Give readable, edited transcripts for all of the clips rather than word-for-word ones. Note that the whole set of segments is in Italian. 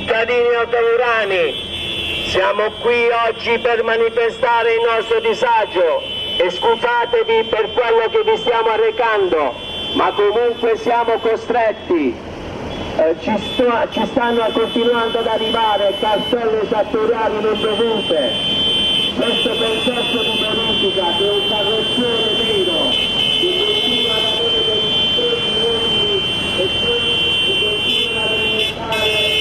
Cittadini altamurani, siamo qui oggi per manifestare il nostro disagio e scusatevi per quello che vi stiamo arrecando, ma comunque siamo costretti. Ci stanno continuando ad arrivare cartelle esattoriali non dovute. Questo processo di bonifica che è un carrozzone vero, che continua ad avere degli stroni uomini e poi si continua ad alimentare.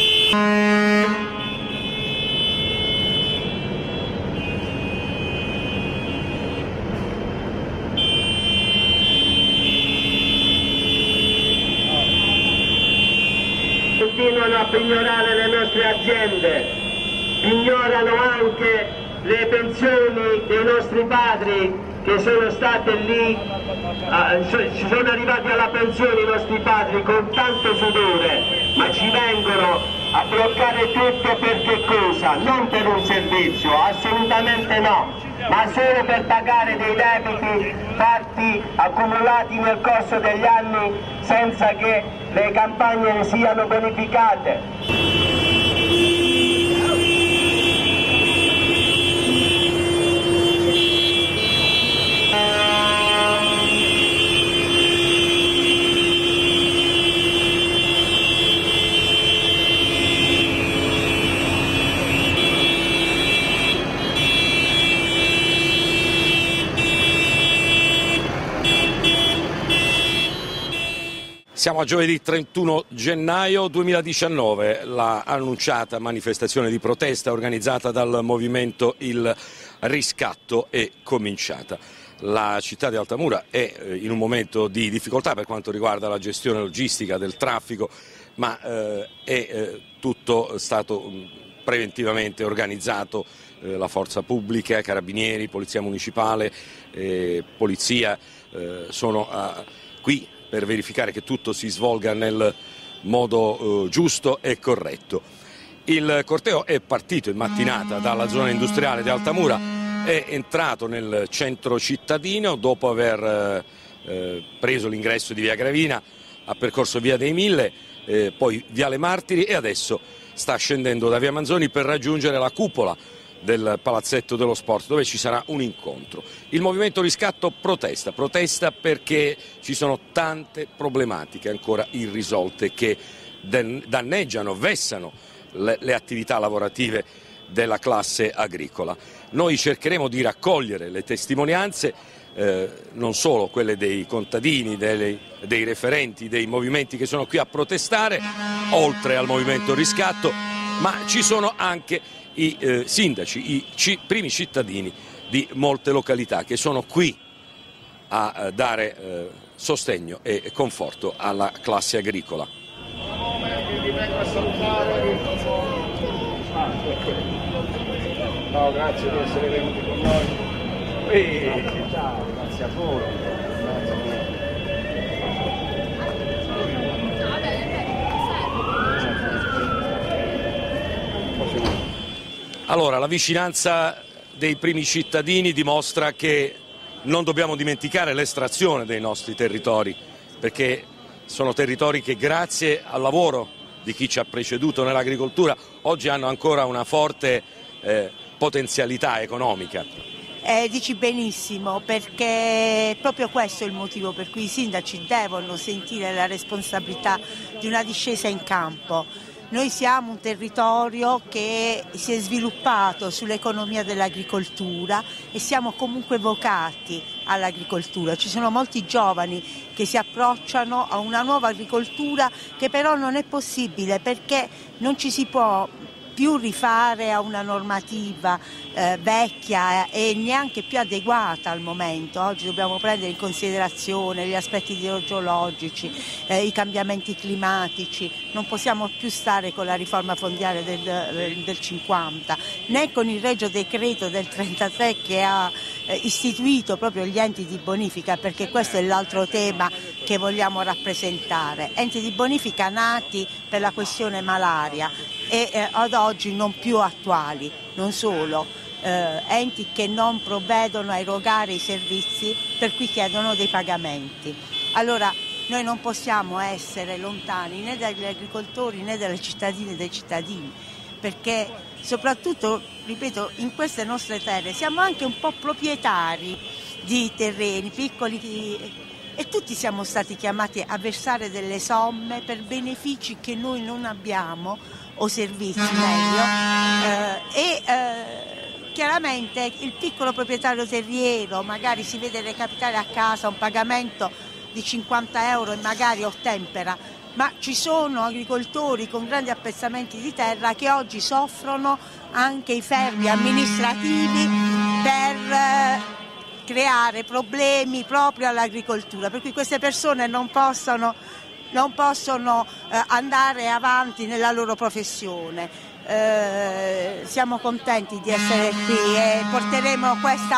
Continuano a pignorare le nostre aziende, ignorano anche le pensioni dei nostri padri che sono state lì, ci sono arrivati alla pensione i nostri padri con tanto sudore, ma ci vengono a bloccare tutto per che cosa? Non per un servizio, assolutamente no, ma solo per pagare dei debiti fatti, accumulati nel corso degli anni senza che le campagne siano bonificate. Siamo a giovedì 31 gennaio 2019, la annunciata manifestazione di protesta organizzata dal movimento Il Riscatto è cominciata. La città di Altamura è in un momento di difficoltà per quanto riguarda la gestione logistica del traffico, ma è tutto stato preventivamente organizzato, la forza pubblica, carabinieri, polizia municipale, polizia sono qui per verificare che tutto si svolga nel modo giusto e corretto. Il corteo è partito in mattinata dalla zona industriale di Altamura, è entrato nel centro cittadino dopo aver preso l'ingresso di via Gravina, ha percorso via dei Mille, poi viale Martiri e adesso sta scendendo da via Manzoni per raggiungere la cupola del Palazzetto dello Sport, dove ci sarà un incontro. Il Movimento Riscatto protesta perché ci sono tante problematiche ancora irrisolte che danneggiano, vessano le attività lavorative della classe agricola. Noi cercheremo di raccogliere le testimonianze, non solo quelle dei contadini, dei referenti, dei movimenti che sono qui a protestare, oltre al Movimento Riscatto, ma ci sono anche i sindaci, i primi cittadini di molte località che sono qui a dare sostegno e conforto alla classe agricola. Ciao, grazie di essere venuti con noi. Ciao, grazie a voi. Allora, la vicinanza dei primi cittadini dimostra che non dobbiamo dimenticare l'estrazione dei nostri territori, perché sono territori che grazie al lavoro di chi ci ha preceduto nell'agricoltura oggi hanno ancora una forte potenzialità economica. Dici benissimo, perché proprio questo è il motivo per cui i sindaci devono sentire la responsabilità di una discesa in campo. Noi siamo un territorio che si è sviluppato sull'economia dell'agricoltura e siamo comunque vocati all'agricoltura. Ci sono molti giovani che si approcciano a una nuova agricoltura che però non è possibile perché non ci si può più rifare a una normativa vecchia e neanche più adeguata al momento. Oggi dobbiamo prendere in considerazione gli aspetti idrogeologici, i cambiamenti climatici, non possiamo più stare con la riforma fondiaria del 50, né con il regio decreto del 33 che ha istituito proprio gli enti di bonifica, perché questo è l'altro tema che vogliamo rappresentare. Enti di bonifica nati per la questione malaria e ad oggi non più attuali, non solo, enti che non provvedono a erogare i servizi per cui chiedono dei pagamenti. Allora noi non possiamo essere lontani né dagli agricoltori né dalle cittadine e dai cittadini, perché soprattutto, ripeto, in queste nostre terre siamo anche un po' proprietari di terreni piccoli e tutti siamo stati chiamati a versare delle somme per benefici che noi non abbiamo, o servizi meglio, chiaramente il piccolo proprietario terriero magari si vede recapitare a casa un pagamento di 50 euro e magari ottempera, ma ci sono agricoltori con grandi appezzamenti di terra che oggi soffrono anche i fermi amministrativi per creare problemi proprio all'agricoltura, per cui queste persone non possono andare avanti nella loro professione. Siamo contenti di essere qui e porteremo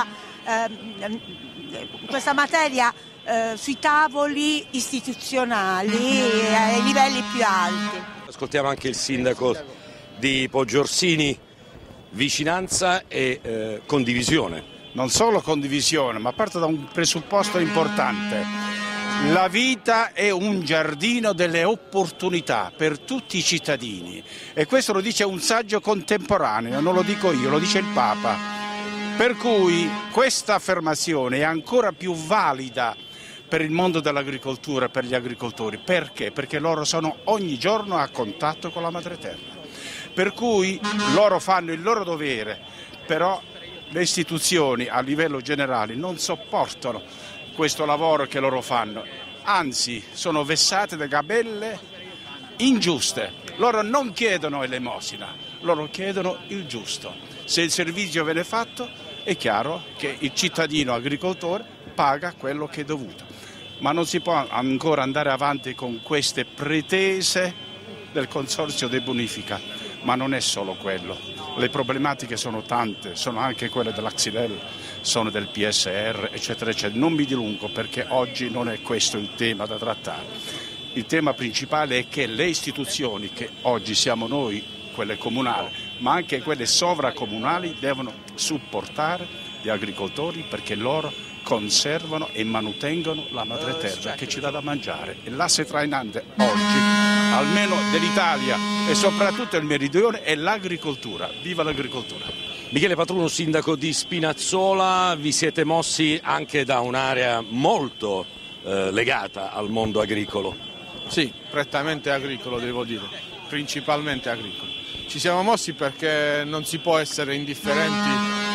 questa materia sui tavoli istituzionali ai livelli più alti. Ascoltiamo anche il sindaco di Poggiorsini, vicinanza e condivisione. Non solo condivisione, ma parto da un presupposto importante. La vita è un giardino delle opportunità per tutti i cittadini e questo lo dice un saggio contemporaneo, non lo dico io, lo dice il Papa. Per cui questa affermazione è ancora più valida per il mondo dell'agricoltura, per gli agricoltori. Perché? Perché loro sono ogni giorno a contatto con la madre terra. Per cui loro fanno il loro dovere, però le istituzioni a livello generale non sopportano questo lavoro che loro fanno, anzi sono vessate da gabelle ingiuste. Loro non chiedono elemosina, loro chiedono il giusto. Se il servizio viene fatto è chiaro che il cittadino agricoltore paga quello che è dovuto, ma non si può ancora andare avanti con queste pretese del Consorzio di Bonifica, ma non è solo quello. Le problematiche sono tante, sono anche quelle della Xylella, sono del PSR, eccetera, eccetera. Non mi dilungo perché oggi non è questo il tema da trattare. Il tema principale è che le istituzioni, che oggi siamo noi, quelle comunali, ma anche quelle sovracomunali, devono supportare gli agricoltori perché loro conservano e manutengono la madre terra che ci dà da mangiare. E l'asse trainante oggi, almeno dell'Italia e soprattutto il meridione, è l'agricoltura. Viva l'agricoltura! Michele Patruno, sindaco di Spinazzola, vi siete mossi anche da un'area molto legata al mondo agricolo. Sì, prettamente agricolo devo dire, principalmente agricolo. Ci siamo mossi perché non si può essere indifferenti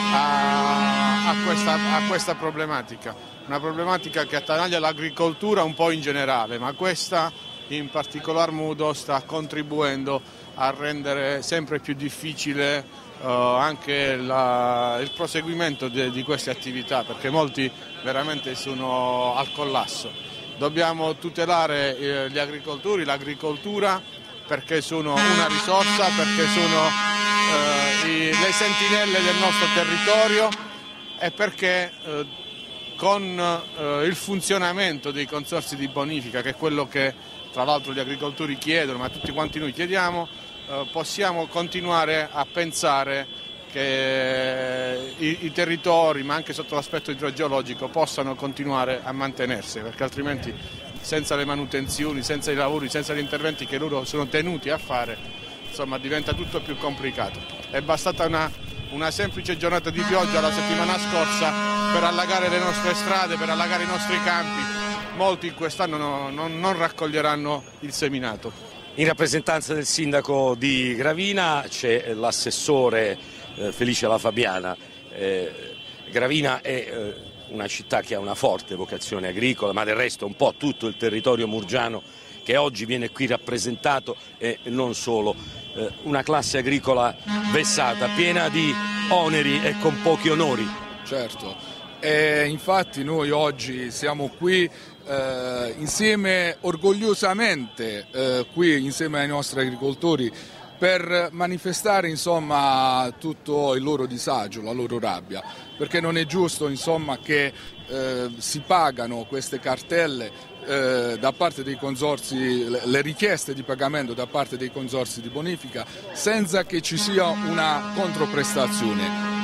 a questa problematica, una problematica che attanaglia l'agricoltura un po' in generale, ma questa in particolar modo sta contribuendo a rendere sempre più difficile anche il proseguimento di queste attività, perché molti veramente sono al collasso. Dobbiamo tutelare gli agricoltori, l'agricoltura, perché sono una risorsa, perché sono le sentinelle del nostro territorio e perché con il funzionamento dei consorzi di bonifica, che è quello che tra l'altro gli agricoltori chiedono, ma tutti quanti noi chiediamo, possiamo continuare a pensare che i territori, ma anche sotto l'aspetto idrogeologico, possano continuare a mantenersi, perché altrimenti senza le manutenzioni, senza i lavori, senza gli interventi che loro sono tenuti a fare, insomma diventa tutto più complicato. È bastata una semplice giornata di pioggia la settimana scorsa per allagare le nostre strade, per allagare i nostri campi. Molti quest'anno non raccoglieranno il seminato. In rappresentanza del sindaco di Gravina c'è l'assessore Felice La Fabiana. Gravina è una città che ha una forte vocazione agricola, ma del resto un po' tutto il territorio murgiano che oggi viene qui rappresentato e non solo. Una classe agricola vessata, piena di oneri e con pochi onori. Certo, e infatti noi oggi siamo qui insieme, orgogliosamente qui insieme ai nostri agricoltori, per manifestare insomma tutto il loro disagio, la loro rabbia, perché non è giusto insomma che si pagano queste cartelle da parte dei consorzi, le richieste di pagamento da parte dei consorzi di bonifica senza che ci sia una controprestazione.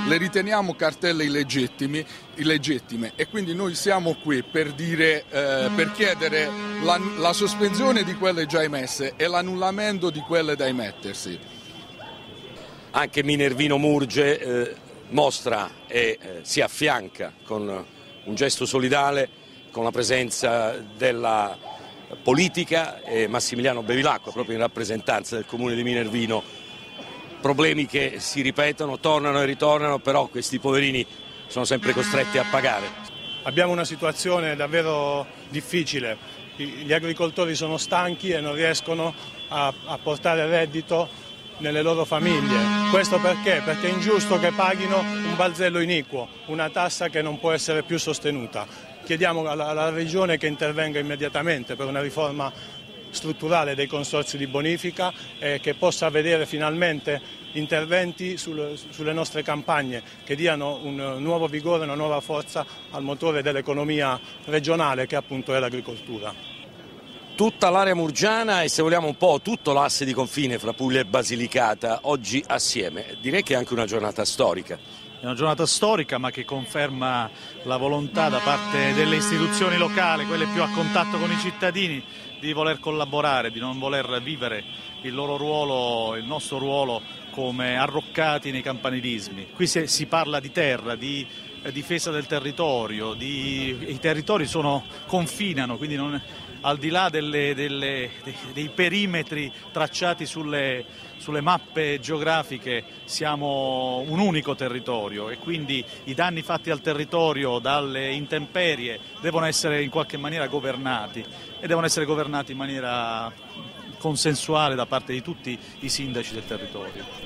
le riteniamo cartelle illegittime e quindi noi siamo qui per chiedere la sospensione di quelle già emesse e l'annullamento di quelle da emettersi. Anche Minervino Murge mostra e si affianca con un gesto solidale con la presenza della politica e Massimiliano Bevilacqua proprio in rappresentanza del comune di Minervino. Problemi che si ripetono, tornano e ritornano, però questi poverini sono sempre costretti a pagare. Abbiamo una situazione davvero difficile, gli agricoltori sono stanchi e non riescono a portare reddito nelle loro famiglie. Questo perché? Perché è ingiusto che paghino un balzello iniquo, una tassa che non può essere più sostenuta. Chiediamo alla Regione che intervenga immediatamente per una riforma strutturale dei consorzi di bonifica e che possa vedere finalmente interventi sulle nostre campagne che diano un nuovo vigore, una nuova forza al motore dell'economia regionale che appunto è l'agricoltura. Tutta l'area murgiana e se vogliamo un po' tutto l'asse di confine fra Puglia e Basilicata oggi assieme, direi che è anche una giornata storica. È una giornata storica ma che conferma la volontà da parte delle istituzioni locali, quelle più a contatto con i cittadini, di voler collaborare, di non voler vivere il loro ruolo, il nostro ruolo come arroccati nei campanilismi. Qui si parla di terra, di difesa del territorio, i territori confinano, quindi al di là dei perimetri tracciati sulle mappe geografiche siamo un unico territorio e quindi i danni fatti al territorio dalle intemperie devono essere in qualche maniera governati e devono essere governati in maniera consensuale da parte di tutti i sindaci del territorio.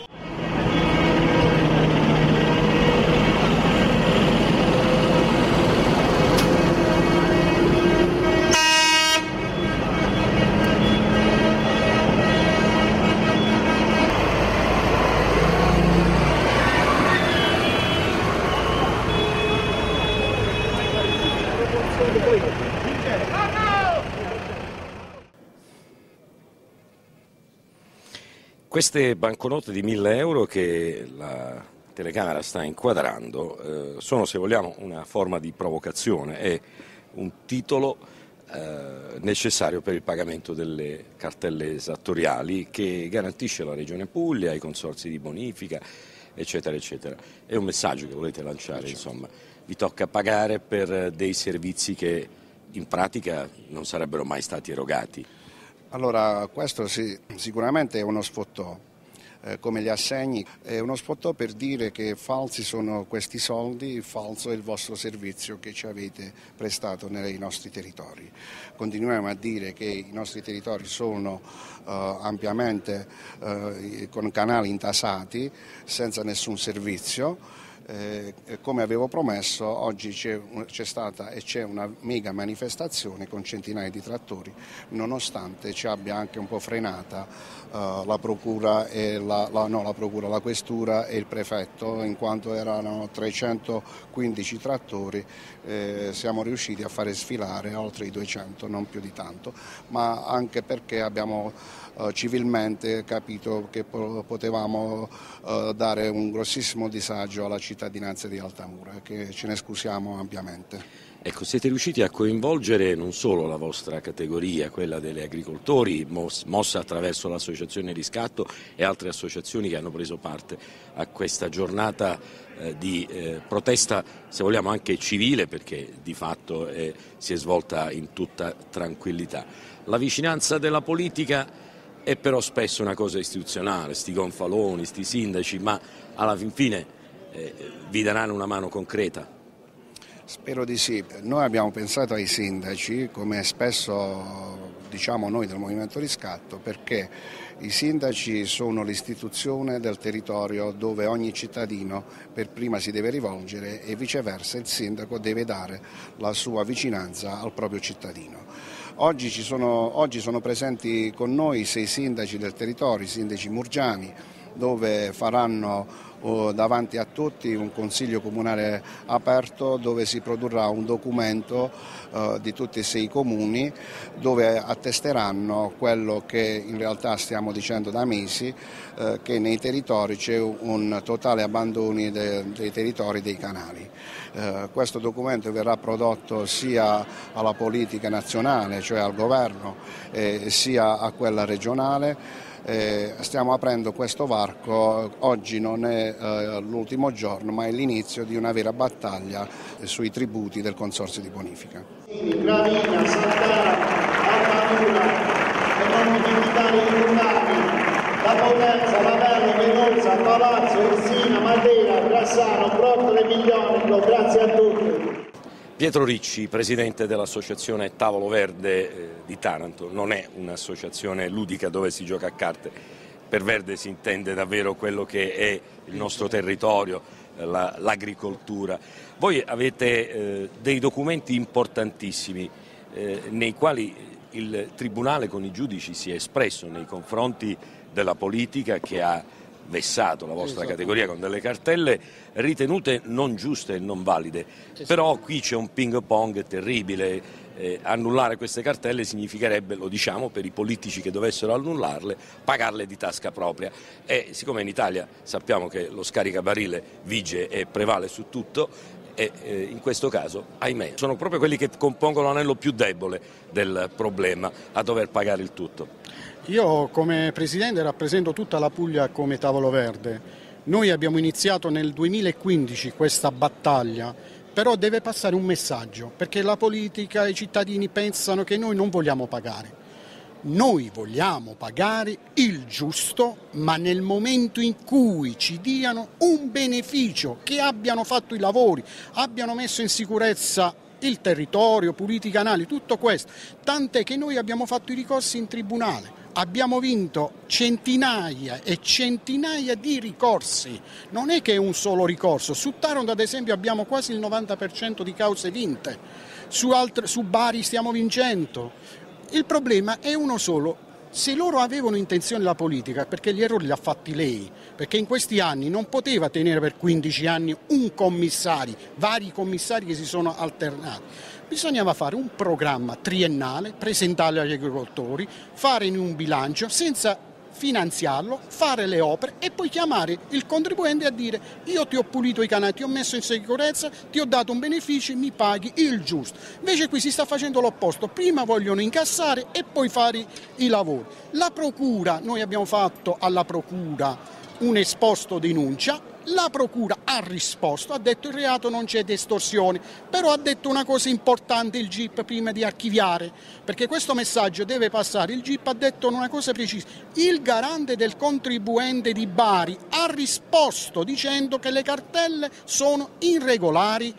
Queste banconote di 1.000 euro che la telecamera sta inquadrando sono, se vogliamo, una forma di provocazione, è un titolo necessario per il pagamento delle cartelle esattoriali che garantisce la Regione Puglia, i consorzi di bonifica, eccetera, eccetera. È un messaggio che volete lanciare, insomma. Vi tocca pagare per dei servizi che in pratica non sarebbero mai stati erogati. Allora, questo sicuramente è uno sfottò, come gli assegni, è uno sfottò per dire che falsi sono questi soldi, falso è il vostro servizio che ci avete prestato nei nostri territori. Continuiamo a dire che i nostri territori sono ampiamente con canali intasati, senza nessun servizio. Come avevo promesso, oggi c'è stata e c'è una mega manifestazione con centinaia di trattori, nonostante ci abbia anche un po' frenata la procura e la questura e il prefetto, in quanto erano 315 trattori, siamo riusciti a fare sfilare oltre i 200, non più di tanto, ma anche perché abbiamo civilmente capito che potevamo dare un grossissimo disagio alla cittadinanza di Altamura, che ce ne scusiamo ampiamente. Ecco, siete riusciti a coinvolgere non solo la vostra categoria, quella degli agricoltori, mossa attraverso l'associazione Riscatto e altre associazioni che hanno preso parte a questa giornata di protesta, se vogliamo anche civile, perché di fatto si è svolta in tutta tranquillità. La vicinanza della politica è però spesso una cosa istituzionale, sti gonfaloni, sti sindaci, ma alla fine vi daranno una mano concreta? Spero di sì. Noi abbiamo pensato ai sindaci, come spesso diciamo noi del Movimento Riscatto, perché i sindaci sono l'istituzione del territorio dove ogni cittadino per prima si deve rivolgere e viceversa il sindaco deve dare la sua vicinanza al proprio cittadino. Oggi sono presenti con noi 6 sindaci del territorio, i sindaci murgiani, dove faranno davanti a tutti un consiglio comunale aperto dove si produrrà un documento di tutti e 6 comuni dove attesteranno quello che in realtà stiamo dicendo da mesi, che nei territori c'è un totale abbandono dei territori dei canali. Questo documento verrà prodotto sia alla politica nazionale, cioè al governo, sia a quella regionale. Stiamo aprendo questo varco, oggi non è l'ultimo giorno ma è l'inizio di una vera battaglia sui tributi del Consorzio di Bonifica. Gravina, Sant'Ara, Altamura e non dimenticare i comuni, La Potenza, Lavello, Menozza, Palazzo, Irsina, Matera, Grassano, Broccoli, Miglionico, grazie a tutti. Pietro Ricci, presidente dell'associazione Tavolo Verde di Taranto, non è un'associazione ludica dove si gioca a carte, per verde si intende davvero quello che è il nostro territorio, l'agricoltura. Voi avete dei documenti importantissimi nei quali il Tribunale con i giudici si è espresso nei confronti della politica che ha vessato la vostra categoria con delle cartelle ritenute non giuste e non valide, però qui c'è un ping pong terribile, annullare queste cartelle significherebbe, lo diciamo per i politici che dovessero annullarle, pagarle di tasca propria e siccome in Italia sappiamo che lo scaricabarile vige e prevale su tutto, e in questo caso, ahimè, sono proprio quelli che compongono l'anello più debole del problema a dover pagare il tutto. Io come Presidente rappresento tutta la Puglia come Tavolo Verde. Noi abbiamo iniziato nel 2015 questa battaglia, però deve passare un messaggio, perché la politica e i cittadini pensano che noi non vogliamo pagare. Noi vogliamo pagare il giusto, ma nel momento in cui ci diano un beneficio, che abbiano fatto i lavori, abbiano messo in sicurezza il territorio, puliti i canali, tutto questo. Tant'è che noi abbiamo fatto i ricorsi in tribunale. Abbiamo vinto centinaia e centinaia di ricorsi, non è che è un solo ricorso, su Taranto ad esempio abbiamo quasi il 90% di cause vinte, su Bari stiamo vincendo. Il problema è uno solo, se loro avevano intenzione la politica, perché gli errori li ha fatti lei, perché in questi anni non poteva tenere per 15 anni un commissario, vari commissari che si sono alternati. Bisognava fare un programma triennale, presentarlo agli agricoltori, fare in un bilancio senza finanziarlo, fare le opere e poi chiamare il contribuente a dire io ti ho pulito i canali, ti ho messo in sicurezza, ti ho dato un beneficio, mi paghi il giusto. Invece qui si sta facendo l'opposto, prima vogliono incassare e poi fare i lavori. La procura, noi abbiamo fatto alla procura un esposto denuncia, la procura ha risposto, ha detto il reato non c'è di estorsione, però ha detto una cosa importante il GIP prima di archiviare, perché questo messaggio deve passare, il GIP ha detto una cosa precisa, il garante del contribuente di Bari ha risposto dicendo che le cartelle sono irregolari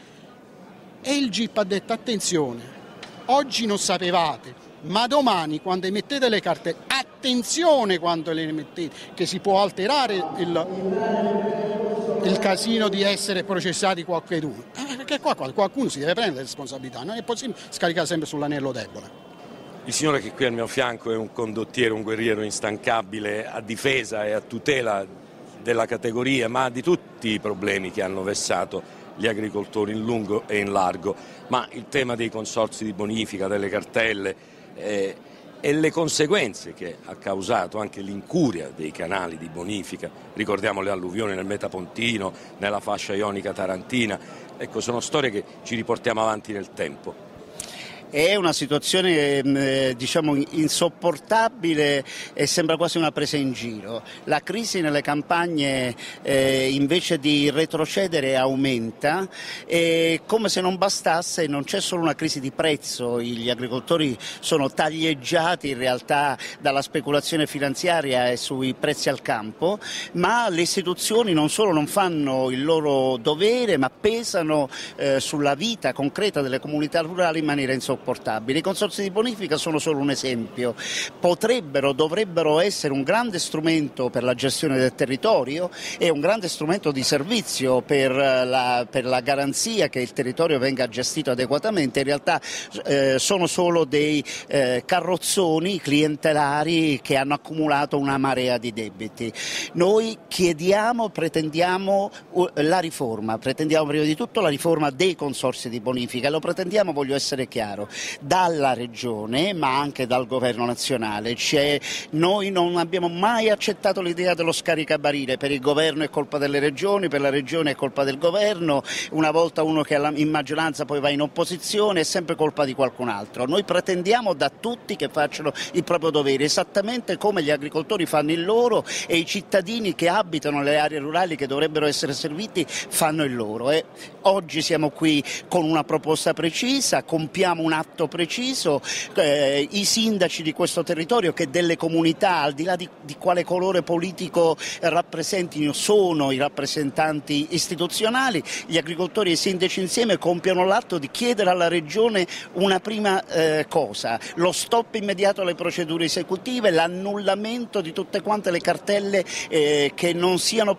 e il GIP ha detto attenzione, oggi non sapevate, ma domani quando emettete le cartelle, attenzione quando le emettete, che si può alterare il casino di essere processati qualcuno, perché qua qualcuno si deve prendere le responsabilità, non è possibile scaricare sempre sull'anello debole. Il signore che qui al mio fianco è un condottiero, un guerriero instancabile a difesa e a tutela della categoria, ma di tutti i problemi che hanno vessato gli agricoltori in lungo e in largo, ma il tema dei consorzi di bonifica, delle cartelle e le conseguenze che ha causato anche l'incuria dei canali di bonifica, ricordiamo le alluvioni nel Metapontino, nella fascia ionica tarantina, ecco sono storie che ci riportiamo avanti nel tempo. È una situazione diciamo insopportabile e sembra quasi una presa in giro. La crisi nelle campagne invece di retrocedere aumenta e come se non bastasse non c'è solo una crisi di prezzo, gli agricoltori sono taglieggiati in realtà dalla speculazione finanziaria e sui prezzi al campo, ma le istituzioni non solo non fanno il loro dovere ma pesano sulla vita concreta delle comunità rurali in maniera insopportabile. insopportabili. I consorzi di bonifica sono solo un esempio, dovrebbero essere un grande strumento per la gestione del territorio e un grande strumento di servizio per la garanzia che il territorio venga gestito adeguatamente. In realtà sono solo dei carrozzoni clientelari che hanno accumulato una marea di debiti. Noi pretendiamo la riforma, pretendiamo prima di tutto la riforma dei consorzi di bonifica, lo pretendiamo, voglio essere chiaro, dalla Regione ma anche dal Governo nazionale. Noi non abbiamo mai accettato l'idea dello scaricabarile, per il Governo è colpa delle regioni, per la Regione è colpa del Governo, una volta uno che è in maggioranza poi va in opposizione, è sempre colpa di qualcun altro. Noi pretendiamo da tutti che facciano il proprio dovere, esattamente come gli agricoltori fanno il loro e i cittadini che abitano le aree rurali che dovrebbero essere serviti fanno il loro. Oggi siamo qui con una proposta precisa, compiamo un atto preciso, i sindaci di questo territorio che delle comunità, al di là di quale colore politico rappresentino, sono i rappresentanti istituzionali, gli agricoltori e i sindaci insieme compiono l'atto di chiedere alla Regione una prima cosa, lo stop immediato alle procedure esecutive, l'annullamento di tutte quante le cartelle che non siano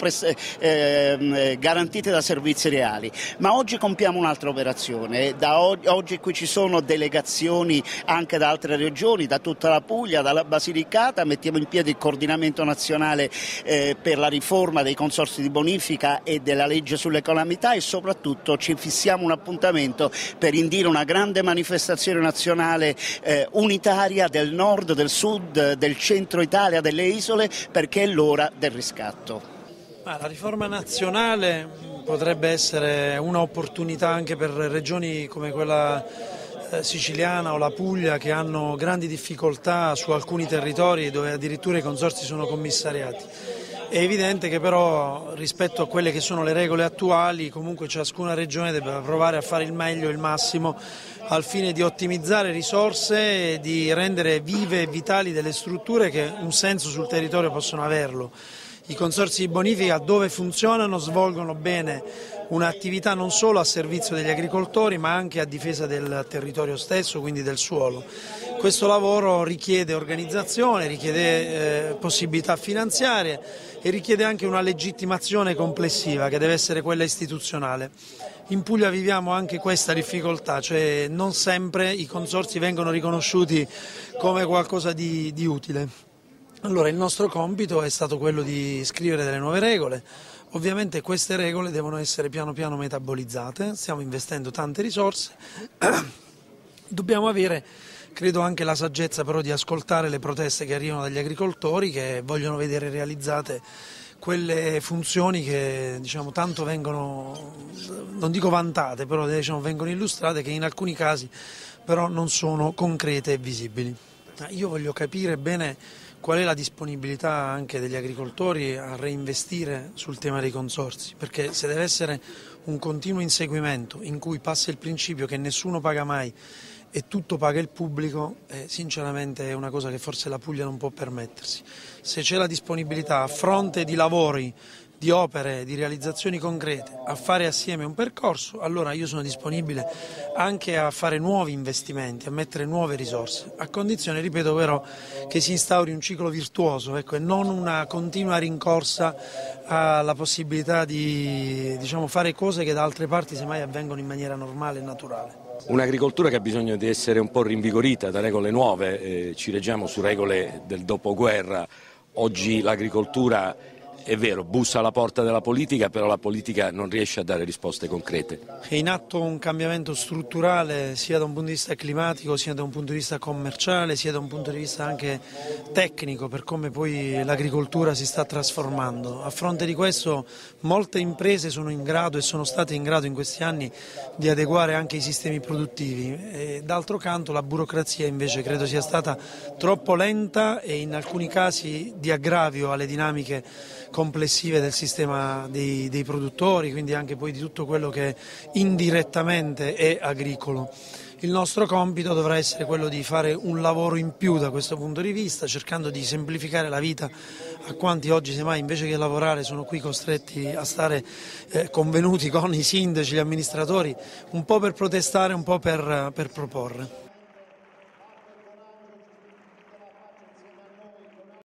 garantite da servizi reali. Ma oggi compiamo un'altra operazione, oggi qui ci sono delegazioni anche da altre regioni, da tutta la Puglia, dalla Basilicata, mettiamo in piedi il coordinamento nazionale per la riforma dei consorzi di bonifica e della legge sulle calamità e soprattutto ci fissiamo un appuntamento per indire una grande manifestazione nazionale unitaria del nord, del sud, del centro Italia, delle isole, perché è l'ora del riscatto. La riforma nazionale potrebbe essere un'opportunità anche per regioni come quella siciliana o la Puglia che hanno grandi difficoltà su alcuni territori dove addirittura i consorzi sono commissariati. È evidente che però rispetto a quelle che sono le regole attuali comunque ciascuna regione deve provare a fare il meglio e il massimo al fine di ottimizzare risorse e di rendere vive e vitali delle strutture che un senso sul territorio possono averlo. I consorzi di bonifica dove funzionano svolgono bene un'attività non solo a servizio degli agricoltori ma anche a difesa del territorio stesso, quindi del suolo. Questo lavoro richiede organizzazione, richiede possibilità finanziarie e richiede anche una legittimazione complessiva che deve essere quella istituzionale. In Puglia viviamo anche questa difficoltà, cioè non sempre i consorzi vengono riconosciuti come qualcosa di utile. Allora il nostro compito è stato quello di scrivere delle nuove regole, ovviamente queste regole devono essere piano piano metabolizzate, stiamo investendo tante risorse, dobbiamo avere credo anche la saggezza però di ascoltare le proteste che arrivano dagli agricoltori che vogliono vedere realizzate quelle funzioni che tanto vengono, non dico vantate, però vengono illustrate che in alcuni casi però non sono concrete e visibili. Io voglio capire bene qual è la disponibilità anche degli agricoltori a reinvestire sul tema dei consorzi, perché se deve essere un continuo inseguimento in cui passa il principio che nessuno paga mai e tutto paga il pubblico, sinceramente è una cosa che forse la Puglia non può permettersi. Se c'è la disponibilità a fronte di lavori, di opere, di realizzazioni concrete, a fare assieme un percorso, allora io sono disponibile anche a fare nuovi investimenti, a mettere nuove risorse, a condizione, ripeto, però che si instauri un ciclo virtuoso, e non una continua rincorsa alla possibilità di fare cose che da altre parti semmai avvengono in maniera normale e naturale. Un'agricoltura che ha bisogno di essere un po' rinvigorita da regole nuove, ci reggiamo su regole del dopoguerra. Oggi l'agricoltura, è vero, bussa alla porta della politica, però la politica non riesce a dare risposte concrete. È in atto un cambiamento strutturale sia da un punto di vista climatico, sia da un punto di vista commerciale, sia da un punto di vista anche tecnico, per come poi l'agricoltura si sta trasformando. A fronte di questo molte imprese sono in grado e sono state in grado in questi anni di adeguare anche i sistemi produttivi. E d'altro canto la burocrazia invece credo sia stata troppo lenta e in alcuni casi di aggravio alle dinamiche complessive del sistema dei produttori, quindi anche poi di tutto quello che indirettamente è agricolo. Il nostro compito dovrà essere quello di fare un lavoro in più da questo punto di vista, cercando di semplificare la vita a quanti oggi semmai invece che lavorare sono qui costretti a stare convenuti con i sindaci, gli amministratori, un po' per protestare, un po' per proporre.